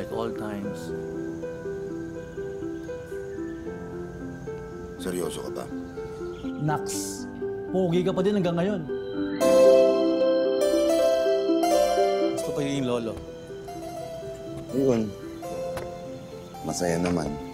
like all times. Seryoso ka ba? Nax, pogi ka pa din hanggang ngayon. Gusto ko yung lolo. Ayun. Masaya naman.